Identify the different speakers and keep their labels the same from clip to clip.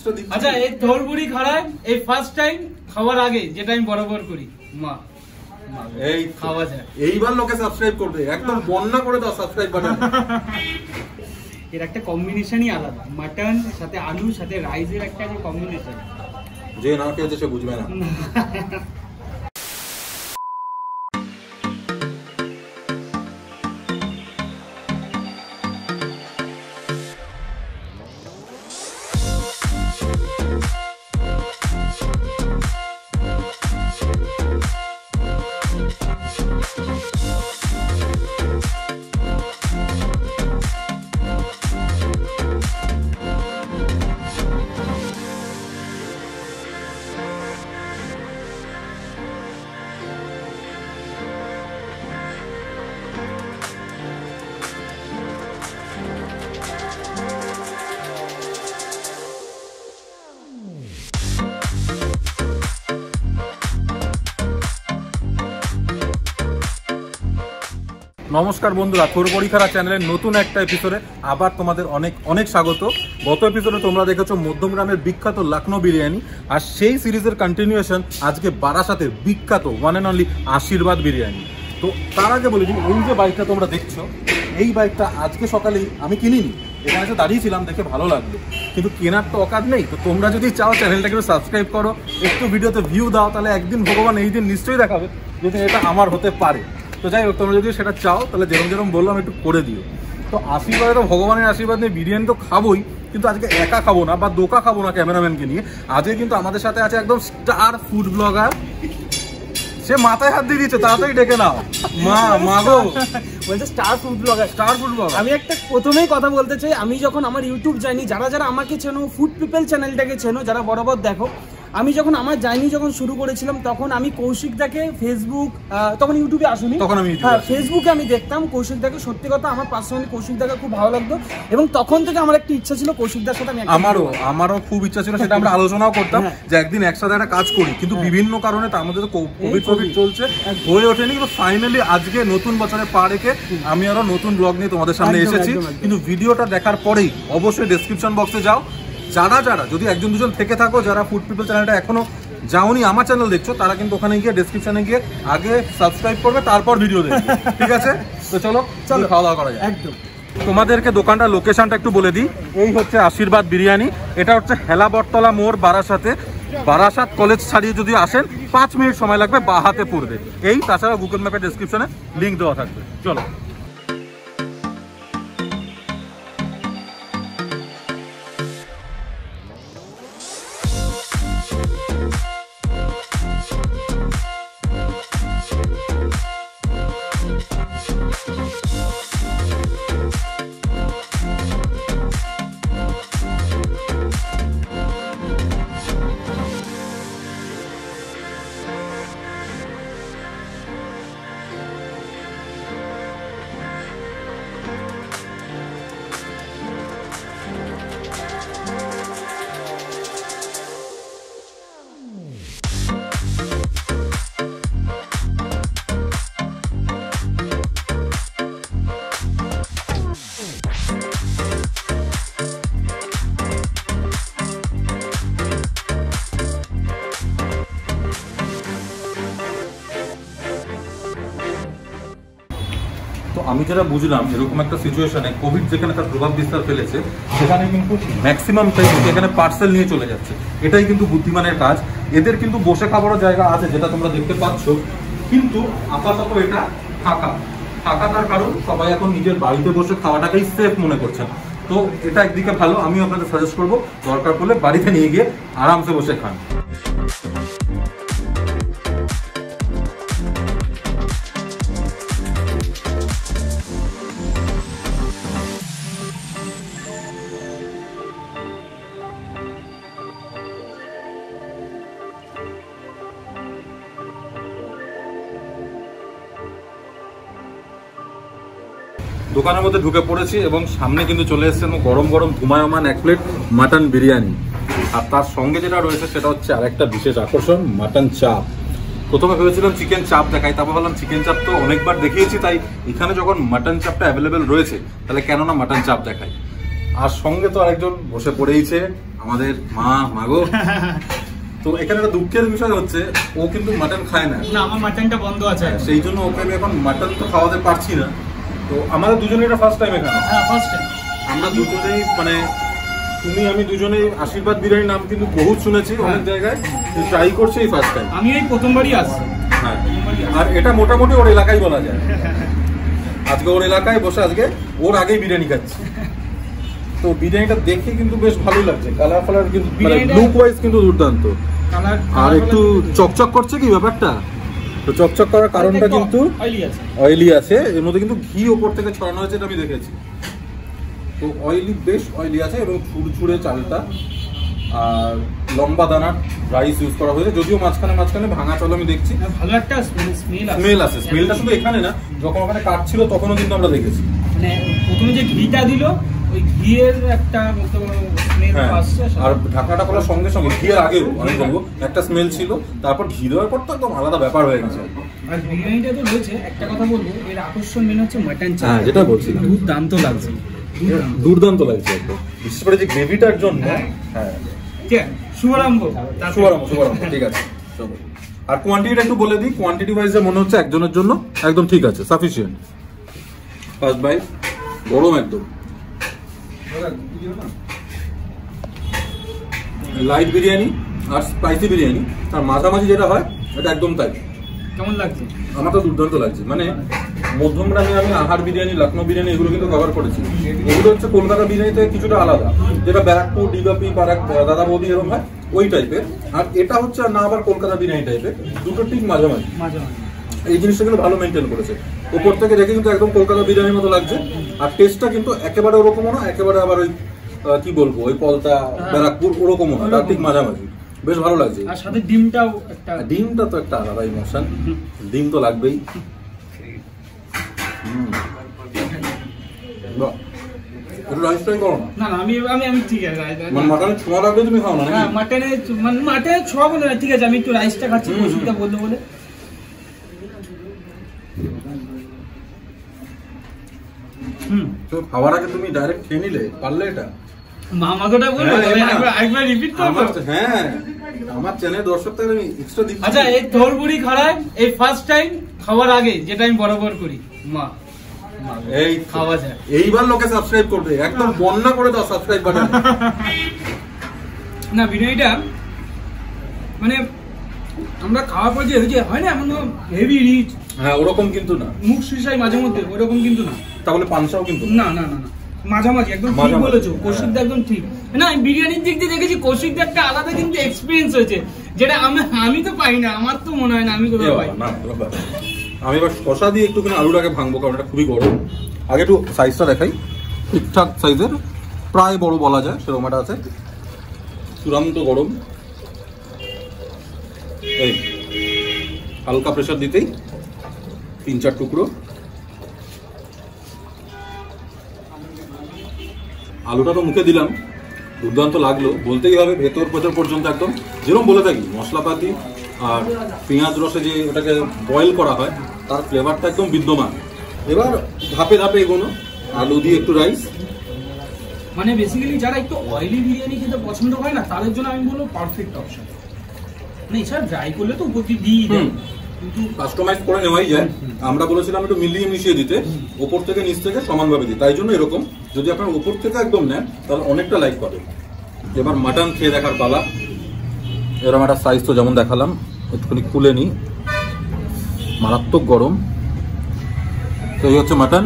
Speaker 1: আচ্ছা এই থোরবুড়ি খাড়ায় এই ফার্স্ট টাইম খাওয়ার আগে যেটা আমি বরাবর করি মা এই খাওয়া যায়
Speaker 2: এইবার লোকে সাবস্ক্রাইব করবে একদম বন্যা করে দাও সাবস্ক্রাইব বাটন
Speaker 1: এর একটা কম্বিনেশনই আলাদা মাটন সাথে আলু সাথে রাইসের একটা যে কম্বিনেশন
Speaker 2: যে না খেয়েছে সে বুঝবে না নমস্কার বন্ধুরা, থোরবড়ি খাড়া চ্যানেলের নতুন একটা এপিসোডে আবার তোমাদের অনেক অনেক স্বাগত। গত এপিসোডে তোমরা দেখেছো মধ্যমগ্রামের বিখ্যাত লখনৌ বিরিয়ানি, আর সেই সিরিজের কন্টিনিউয়েশন আজকে বারাসাতের বিখ্যাত ওয়ান অ্যান্ড অনলি আশীর্বাদ বিরিয়ানি। তো তার আগে বলি, এই যে বাইকটা তোমরা দেখছো, এই বাইকটা আজকে সকালেই আমি কিনিনি, এখানে এসে দাঁড়িয়েছিলাম, দেখে ভালো লাগলো, কিন্তু কেনার তো অকাত নেই। তো তোমরা যদি চাও চ্যানেলটাকে সাবস্ক্রাইব করো, একটু ভিডিওতে ভিউ দাও, তাহলে একদিন ভগবান এই দিন নিশ্চয়ই দেখাবে যদি এটা আমার হতে পারে। তো যাই হোক, তোমরা যদি সেটা চাও তাহলে যেরকম যেরকম বললাম একটু করে দিও। তো আশীর্বাদে তো ভগবানের আশীর্বাদ নিয়ে বিরিয়ানি তো খাবোই, কিন্তু আজকে একা খাবো না বা দোকা খাবো না ক্যামেরাম্যানকে নিয়ে। আজকে কিন্তু আমাদের সাথে আছে একদম স্টার ফুড ব্লগার, সে মাথায় হাত দিয়ে দিচ্ছে, তাড়াতাড়ি ডেকে নাও। মা গো
Speaker 1: বলছে স্টার ফুড ব্লগার। আমি একটা প্রথমেই কথা বলতে চাই, আমি যখন আমার ইউটিউব জানি, যারা যারা আমাকে চেনো, ফুড পিপল চ্যানেলটাকে চেনো, যারা বরাবর দেখো, আমি যখন আমার জার্নি যখন শুরু করেছিলাম তখন আমি কৌশিকদাকে ফেসবুক, তখন ইউটিউবে আসুনি,
Speaker 2: তখন আমি
Speaker 1: ফেসবুকে আমি দেখতাম কৌশিকদাকে। সত্যি কথা আমার পার্সোনালি কৌশিকদাকে খুব ভালো লাগতো, এবং তখন থেকে আমার একটা ইচ্ছা ছিল কৌশিকদার সাথে আমি
Speaker 2: আমারও খুব ইচ্ছা ছিল, সেটা আমরা আলোচনাও করতাম যে একদিন একসাথে একটা কাজ করি, কিন্তু বিভিন্ন কারণে তার মধ্যে তো কোভিড চলছে, হয়ে ওঠেনি। কিন্তু ফাইনালি আজকে নতুন বছরে পা রেখে আমি আরো নতুন ব্লগ নিয়ে তোমাদের সামনে এসেছি। কিন্তু ভিডিওটা দেখার পরেই অবশ্যই ডেসক্রিপশন বক্সে যাও, যারা যারা যদি একজন দুজন থেকে থাকো, যারা ফুড পিপল চ্যানেলটা এখনো যাওনি, আমার চ্যানেল দেখছো, তারা কিন্তু ওখানে গিয়ে ডেসক্রিপশনে গিয়ে আগে সাবস্ক্রাইব করবে, তারপর ভিডিও দেখবে, ঠিক আছে? তো চলো খাওয়া দাওয়া করা যায়।
Speaker 1: একদম।
Speaker 2: তোমাদেরকে দোকানটা লোকেশনটা একটু বলে দিই। এই হচ্ছে আশীর্বাদ বিরিয়ানি, এটা হচ্ছে হেলা বটতলা মোড়, বারাসাতে। বারাসাত কলেজ ছাড়িয়ে যদি আসেন 5 মিনিট সময় লাগবে, বা হাতে পড়বে এই। তাছাড়া গুগল ম্যাপের ডেসক্রিপশনে লিঙ্ক দেওয়া থাকবে। চলো। তো আমি যেটা বুঝলাম, এরকম একটা সিচুয়েশনে কোভিড যেখানে তার প্রভাব বিস্তার ফেলেছে, সেখানে কিন্তু ম্যাক্সিমাম টাইম এখানে পার্সেল নিয়ে চলে যাচ্ছে। এটাই কিন্তু বুদ্ধিমানের কাজ। এদের কিন্তু বসে খাবারও জায়গা আছে, যেটা তোমরা দেখতে পাচ্ছ, কিন্তু আপাতত এটা ফাঁকা। তার কারণ সবাই এখন নিজের বাড়িতে বসে খাওয়াটাকেই সেফ মনে করছেন। তো এটা একদিকে ভালো, আমিও আপনাদের সাজেস্ট করবো দরকার পড়লে বাড়িতে নিয়ে গিয়ে আরামসে বসে খান। দোকানের মধ্যে ঢুকে পড়েছি এবং সামনে কিন্তু চলে এসেছে গরম গরম ধুমায়মান 1 প্লেট মাটন বিরিয়ানি, আর তার সঙ্গে যেটা রয়েছে সেটা হচ্ছে আরেকটা বিশেষ আকর্ষণ, মাটন চাপ। প্রথমে ভেবেছিলাম চিকেন চাপ দেখাই, তারপর ভাবলাম চিকেন চাপ তো অনেকবার দেখিয়েছি, তাই এখানে যখন মাটন চাপটা অ্যাভেলেবেল রয়েছে তাহলে কেন না মাটন চাপ দেখাই। আর সঙ্গে তো আরেকজন বসে পড়েইছে, আমাদের মাগো। তো এখানে একটা দুঃখের বিষয় হচ্ছে ও কিন্তু মাটন খায় না।
Speaker 1: আমার মাটনটা বন্ধ আছে,
Speaker 2: সেই জন্য ওকে আমি এখন মাটন তো খাওয়াতে পারছি না। তো আমাদের দুজনের এটা ফার্স্ট টাইম এখানে।
Speaker 1: হ্যাঁ ফার্স্ট টাইম।
Speaker 2: আমরা দুজনেই মানে তুমি আমি দুজনেই আশীর্বাদ বিরিয়ানির নাম কিন্তু বহুত শুনেছি অনেক জায়গায়, ট্রাই করছি এই ফার্স্ট টাইম।
Speaker 1: আমি এই প্রথমবারই আসছি।
Speaker 2: হ্যাঁ, আর এটা মোটামুটি ওর এলাকায় বলা যায়। আজকে ওর এলাকায় বসে আজকে ওর আগেই বিরিয়ানি খাচ্ছি। তো বিরিয়ানিটা দেখে কিন্তু বেশ ভালোই লাগছে, কালার ফালার কিন্তু লুক ওয়াইজ কিন্তু দুর্দান্ত। আর একটু চকচক করছে কি ব্যাপারটা, তো চকচক করার কারণটা কিন্তু অয়েলি আছে, এর মধ্যে কিন্তু ঘি ওপর থেকে ছড়ানো হয়েছে, এটা আমি দেখেছি। তো অয়েলি, বেশ অয়েলি আছে এবং ছুড়ছুড়ে চালটা, আর লম্বা দানার রাইস ইউজ করা হয়েছে, যদিও মাঝখানে মাঝখানে ভাঙা চাল আমি দেখছি।
Speaker 1: ভালো একটা
Speaker 2: স্মেল আছে। স্মেলটা শুধু এখানে না, যখন ওখানে কাটছিল তখনও কিন্তু আমরা দেখেছি।
Speaker 1: মানে প্রথমে যে ঘিটা দিল, ওই ঘিয়ের একটা স্মেল আসছে।
Speaker 2: আর ঢাকনাটা খোলার সঙ্গে সঙ্গে ঘিয়ের আগেও আমি বলবো একটা স্মেল ছিল, তারপর ঘি দেওয়ার পর তো একদম আলাদা ব্যাপার হয়ে গেছে।
Speaker 1: আর বিরিয়ানিটা তো রয়েছে, একটা কথা বলবো, এর আকর্ষণ মেন হচ্ছে মাটন চাল।
Speaker 2: হ্যাঁ, যেটা বলছিলাম,
Speaker 1: দুর্দান্ত লাগছে,
Speaker 2: দুর্দান্ত লাগছে একদম, বিশেষ করে যে গ্রেভিটার জন্য। হ্যাঁ
Speaker 1: ঠিক আছে, শুভারম্ভ।
Speaker 2: ঠিক আছে। আর কোয়ান্টিটিটা একটু বলে দিই, কোয়ান্টিটি ওয়াইজে মনে হচ্ছে একজনের জন্য একদম ঠিক আছে, সাফিসিয়েন্ট। ফার্স্ট বাইট গরম একদম, লাইট বিরিয়ানি আর স্পাইসি বিরিয়ানি, আর মাঝামাঝি যেটা হয় এটা একদম তাই।
Speaker 1: কেমন লাগছে?
Speaker 2: আমার তো দুর্দান্ত লাগছে। মানে মধ্যমগ্রামে আমি আহার বিরিয়ানি, লখনৌ বিরিয়ানি এগুলো কিন্তু কভার করেছি। এগুলো হচ্ছে কলকাতা বিরিয়ানি থেকে কিছুটা আলাদা, যেটা ব্যারাকপুর, ডিগাপি, দাদা বৌদি এরকম হয় ওই টাইপের। আর এটা হচ্ছে না আবার কলকাতা বিরিয়ানি টাইপের, দুটো ঠিক মাঝামাঝি। এই জিনিসটা কিন্তু ভালো মেনটেন করেছে। উপর থেকে দেখে কিন্তু একদম কলকাতা বিরিয়ানির মতো লাগছে, আর টেস্টটা কিন্তু একেবারে ওরকমও না, একেবারে আবার ওই কি বলবো ওই পলতা ব্যারাকপুর ওরকমও না, তার ঠিক মাঝামাঝি। বেশ ভালো লাগছে।
Speaker 1: আর সাথে ডিমটাও একটা,
Speaker 2: ডিমটা তো একটা আলাদা ইমোশন, ডিম তো লাগবেই। রাইসটাই করো না।
Speaker 1: না আমি ঠিক আছে,
Speaker 2: মাটনের ছোঁয়া লাগবে তুমি খাও না?
Speaker 1: হ্যাঁ, মাটনের ছোঁয়া বলে না, ঠিক আছে আমি একটু রাইসটা খাচ্ছি, কৌশিকটা বলতে বলে।
Speaker 2: তো খাওয়ার আগে তুমি ডাইরেক্ট খেয়ে নিলে, পারলে এটা
Speaker 1: মামাগোটা বলবো, একবার রিপিট করবো।
Speaker 2: হ্যাঁ, আমার চ্যানেল দর্শকদের আমি এক্সট্রা দিচ্ছি।
Speaker 1: আচ্ছা, এই তোরবুড়ি খাড়ায় এই ফার্স্ট টাইম খাওয়ার আগে যেটা আমি বরাবর করি, মা
Speaker 2: এই
Speaker 1: খাওয়া যায়,
Speaker 2: এইবার লোকে সাবস্ক্রাইব করবে, একদম বন্যা করে দাও সাবস্ক্রাইব বাটন।
Speaker 1: না বিরিয়ানিটা মানে আমরা খাওয়ার পর যে হয় না এমন হেভি রিচ,
Speaker 2: হ্যাঁ ওরকম কিন্তু না,
Speaker 1: মুখ শিশাই মাঝে মধ্যে ওরকম কিন্তু না।
Speaker 2: তাহলে পানসাও কিন্তু
Speaker 1: না না না না, মাঝামাঝি একদম ঠিক বলেছো, কৌশিকদা একদম ঠিক। না আমি বিরিয়ানির দিক দিয়ে দেখেছি কৌশিকদা একটা আলাদা কিন্তু এক্সপিরিয়েন্স হয়েছে, যেটা আমি তো পাই না, আমার তো মনে হয় না আমি কোথাও পাই না।
Speaker 2: আমি এবার শসা দিয়ে একটুখানি আলুটাকে ভাঙবো, কারণ এটা খুবই গরম। আগে একটু সাইজটা দেখাই, ঠিকঠাক সাইজের, প্রায় বড় বলা যায় সেরকম একটা আছে, চূড়ান্ত গরম। এই হালকা প্রেসার দিতেই 3-4 টুকরো আলুটা তো মুখে দিলাম, দুর্দান্ত লাগলো বলতেই হবে। ভেতর পর্যন্ত একদম যেরকম বলে থাকি মশলাপাতি আর পেঁয়াজ রসে যে ওটাকে বয়েল করা হয় তার ফ্লেভারটা একদম বিদ্যমান। এবার ধাপে ধাপে এগোনো, আলু দিয়ে একটু রাইস।
Speaker 1: মানে বেসিক্যালি যারা একটু অয়েলি বিরিয়ানি খেতে পছন্দ করে না, তাদের জন্য আমি বলবো পারফেক্ট অপশন। মানে এছাড়া ড্রাই করলে তো উপর দিয়ে
Speaker 2: কিন্তু কাস্টমাইজ করে নেওয়াই যায়। আমরা বলেছিলাম একটু মিলিয়ে মিশিয়ে দিতে, ওপর থেকে নিচ থেকে সমানভাবে দিই, তাই জন্য এরকম। যদি আপনার ওপর থেকে একদম নেন তাহলে অনেকটা লাইক পাবে। এবার মাটন খেয়ে দেখার পালা। এরকম একটা সাইজ তো যেমন দেখালাম, একটুখানি খুলে নিই, মারাত্মক গরম। তো এই হচ্ছে মাটন,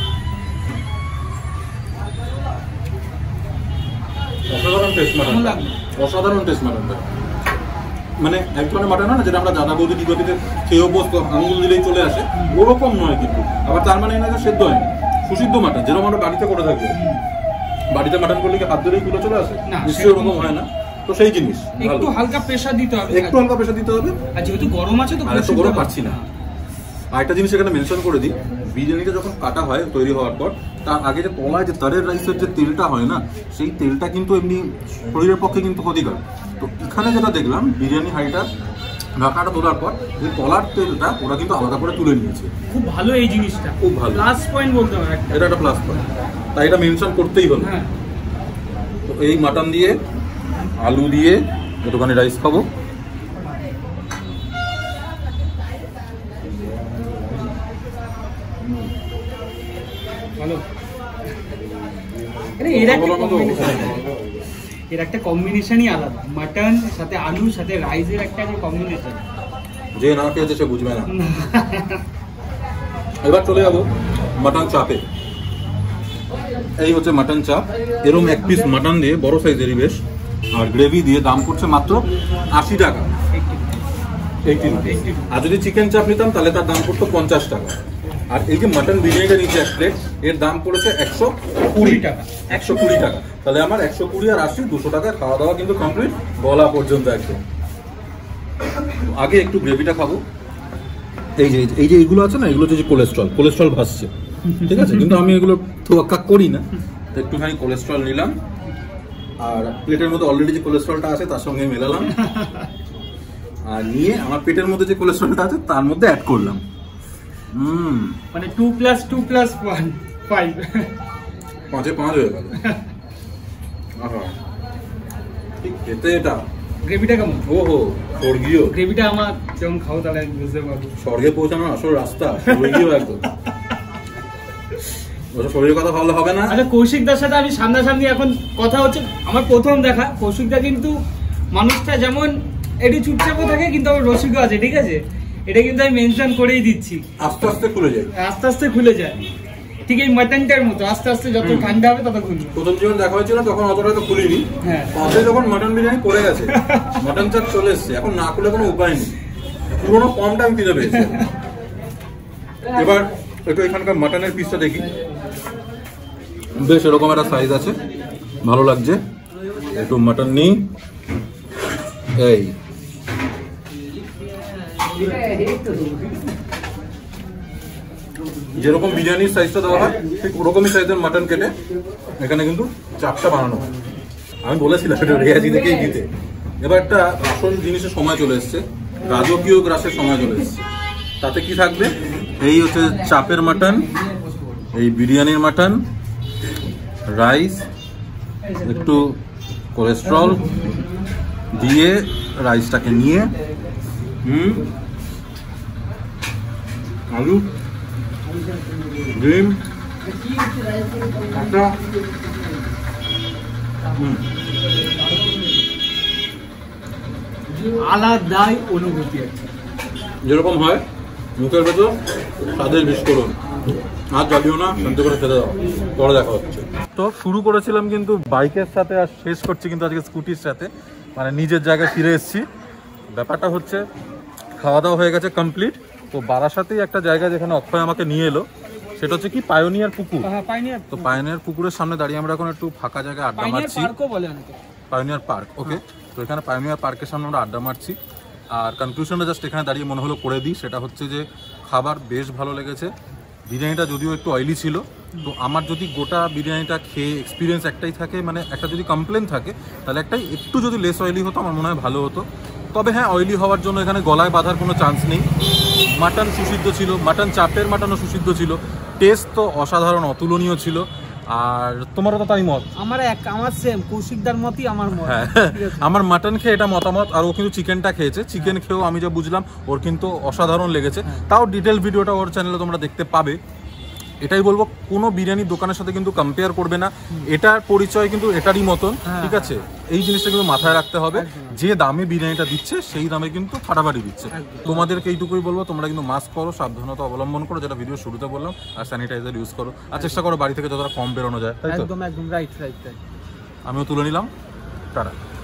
Speaker 2: অসাধারণ টেস্ট মাটন, অসাধারণ টেস্ট মাটনটা। মানে এক ধরনের মাটন না যেটা আমরা দাদা বৌদি টিগতিতে খেয়েও বসতো, আঙুল দিলেই চলে আসে, ওরকম নয় কিন্তু। আবার তার মানে না যে সেদ্ধ হয়নি, সুসিদ্ধ মাটন, যেরকম আমরা বাড়িতে করে থাকবো। বাড়িতে মাটন করলে কি হাত ধরেই তুলে চলে আসে? নিশ্চয়ই ওরকম হয় না। তো সেই জিনিস
Speaker 1: একটু হালকা প্রেসার দিতে হবে,
Speaker 2: একটু হালকা প্রেসার দিতে হবে।
Speaker 1: আর যেহেতু গরম আছে তো
Speaker 2: এত গরম পাচ্ছি না। আর একটা জিনিস এখানে মেনশন করে দিই, বিরিয়ানিটা যখন কাটা হয় তৈরি হওয়ার পর, তার আগে যে তলায় যে তারের রাইসের যে তেলটা হয় না, সেই তেলটা কিন্তু এমনি শরীরের পক্ষে কিন্তু ক্ষতিকর। তো এখানে যেটা দেখলাম, বিরিয়ানি হাঁড়িটা ঢাকাটা তোলার পর যে তলার তেলটা ওরা কিন্তু আলাদা করে তুলে নিয়েছে।
Speaker 1: খুব ভালো এই জিনিসটা,
Speaker 2: খুব ভালো
Speaker 1: প্লাস পয়েন্ট বলতে হবে,
Speaker 2: এটা একটা প্লাস পয়েন্ট, তাই এটা মেনশন করতেই হলো। এই মাটন দিয়ে আলু দিয়ে একটুখানি রাইস খাবো।
Speaker 1: ভালো, এর একটা কম্বিনেশনই আলাদা, মাটন সাথে আলু সাথে রাইসের একটা কম্বিনেশন,
Speaker 2: যে না খেয়েছে সে বুঝবে না। এবার চলে যাবো মাটন চাপে। এই হচ্ছে মাটন চাপ, এরকম এক পিস মাটন দিয়ে বড় সাইজেরই বেশ, আর গ্রেভি দিয়ে দাম পড়ছে মাত্র 80 টাকা। আর যদি চিকেন চাপ নিতাম তাহলে তার দাম পড়তো 50 টাকা। আর এই যে মাটন বিরিয়ানিটা নিচে এক প্লেট, এর দাম পড়েছে 120 টাকা। 120 টাকা, তাহলে আমার 120 আর 80 200 টাকা খাওয়া দাওয়া কিন্তু কমপ্লিট, গলা পর্যন্ত একদম। আগে একটু গ্রেভিটা খাবো। এই যে এইগুলো আছে না, এগুলো হচ্ছে যে কোলেস্ট্রল ভাসছে, ঠিক আছে, কিন্তু আমি এগুলো তোয়াক্কা করি না, তো একটুখানি কোলেস্ট্রল নিলাম, আর প্লেটের মধ্যে অলরেডি যে কোলেস্ট্রলটা আছে তার সঙ্গে মেলালাম, আর নিয়ে আমার পেটের মধ্যে যে কোলেস্ট্রলটা আছে তার মধ্যে অ্যাড করলাম।
Speaker 1: মানে 2 + 2 + 1 5,
Speaker 2: 5 হয়ে গেল। ঠিক খেতে এটা।
Speaker 1: গ্রেভিটা কেমন?
Speaker 2: ওহো, স্বর্গীয়
Speaker 1: গ্রেভিটা আমার যেমন খাও তাহলে বুঝতে পারবো
Speaker 2: স্বর্গে পৌঁছানোর আসল রাস্তা, স্বর্গীয় একদম। ওটা শরীরের কথা ভাবলে হবে না।
Speaker 1: আচ্ছা, কৌশিকদার সাথে আমি সামনাসামনি এখন কথা হচ্ছে, আমার প্রথম দেখা। কৌশিকদা কিন্তু মানুষটা যেমন এটি চুপচাপও থাকে, কিন্তু আমার রসিকও আছে, ঠিক আছে, এটা কিন্তু আমি মেনশন করেই দিচ্ছি।
Speaker 2: আস্তে আস্তে খুলে যায়,
Speaker 1: আস্তে আস্তে খুলে যায়, ঠিক এই মাটনটার মতো আস্তে আস্তে যত ঠান্ডা হবে তত খুলবে।
Speaker 2: প্রথম যখন দেখা হয়েছিল তখন অতটা তো খুলিনি,
Speaker 1: হ্যাঁ,
Speaker 2: পাশে যখন মাটন বিরিয়ানি পড়ে গেছে, মাটন চাপ চলে এসছে, এখন না খুলে কোনো উপায় নেই, পুরোনো কমটা আমি কিনে পেয়েছি। এবার একটু এখানকার মাটনের পিসটা দেখি, বেশ এরকম একটা সাইজ আছে, ভালো লাগছে। একটু মাটন নিই, এই যেরকম বিরিয়ানির সাইজটা দেওয়া হয় ঠিক ওরকমই সাইজের মাটন কেটে এখানে কিন্তু চাপটা বানানো হয়। আমি বলেছিলাম এটা রেয়াজি থেকেই দিতে। এবার একটা আসল জিনিসের সময় চলে এসছে, রাজকীয় গ্রাসের সময় চলে এসছে। তাতে কি থাকবে? এই হচ্ছে চাপের মাটন, এই বিরিয়ানির মাটন, রাইস, একটু কোলেস্ট্রল দিয়ে রাইসটাকে নিয়ে আলু, ডিম,
Speaker 1: আলাদাই অনুভূতি আছে,
Speaker 2: যেরকম হয় মুখের ভেতর স্বাদের বিস্ফোরণ। আর যাবিও না, শান্তি করে খেতে দাও, পরে দেখা হচ্ছে। তো শুরু করেছিলাম কিন্তু বাইকের সাথে, আর শেষ করছি কিন্তু আজকে স্কুটির সাথে, মানে নিজের জায়গায় ফিরে এসেছি। ব্যাপারটা হচ্ছে খাওয়া দাওয়া হয়ে গেছে কমপ্লিট, তো বারাসাতেই একটা জায়গা যেখানে অক্ষয় আমাকে নিয়ে এলো, সেটা হচ্ছে কি পায়োনিয়ার পুকুর। তো পায়োনিয়ার পুকুরের সামনে দাঁড়িয়ে আমরা এখন একটু ফাঁকা জায়গায় আড্ডা মারছি। Pioneer park, okay. তো এখানে পায়োনিয়ার পার্কের সামনে আমরা আড্ডা মারছি, আর কনক্লুশনটা জাস্ট এখানে দাঁড়িয়ে মনে হলো করে দিই। সেটা হচ্ছে যে খাবার বেশ ভালো লেগেছে, বিরিয়ানিটা যদিও একটু অয়েলি ছিল, তো আমার যদি গোটা বিরিয়ানিটা খেয়ে এক্সপিরিয়েন্স একটাই থাকে, মানে একটা যদি কমপ্লেন থাকে তাহলে একটাই, একটু যদি লেস অয়েলি হতো আমার মনে হয় ভালো হতো। তবে হ্যাঁ, অয়েলি হওয়ার জন্য এখানে গলায় বাঁধার কোনো চান্স নেই। মাটন সুসিদ্ধ ছিল, মাটন চাপের মাটনও সুসিদ্ধ ছিল, টেস্ট তো অসাধারণ, অতুলনীয় ছিল। আর তোমারও তো তাই মত?
Speaker 1: আমার সেম, কৌশিকদার মতই আমার মত।
Speaker 2: হ্যাঁ, আমার মাটন খেয়ে এটা মতামত। আর ও কিন্তু চিকেনটা খেয়েছে, চিকেন খেয়েও আমি যা বুঝলাম ওর কিন্তু অসাধারণ লেগেছে। তাও ডিটেল ভিডিওটা ওর চ্যানেলে তোমরা দেখতে পাবে। এটাই বলবো, কোনো বিরিয়ানির দোকানের সাথে কিন্তু কম্পেয়ার করবে না, এটার পরিচয় কিন্তু এটারই মতন, ঠিক আছে? এই জিনিসটা কিন্তু মাথায় রাখতে হবে, যে দামে বিরিয়ানিটা দিচ্ছে সেই দামে কিন্তু ফাটাফাটি দিচ্ছে। তোমাদেরকে এইটুকুই বলবো, তোমরা কিন্তু মাস্ক পরো, সাবধানতা অবলম্বন করো, যেটা ভিডিও শুরুতে বললাম, আর স্যানিটাইজার ইউজ করো, আর চেষ্টা করো বাড়ি থেকে যতটা কম বেরোনো যায়, তাই তো?
Speaker 1: একদম রাইট।
Speaker 2: আমিও তুলে নিলাম, টাটা।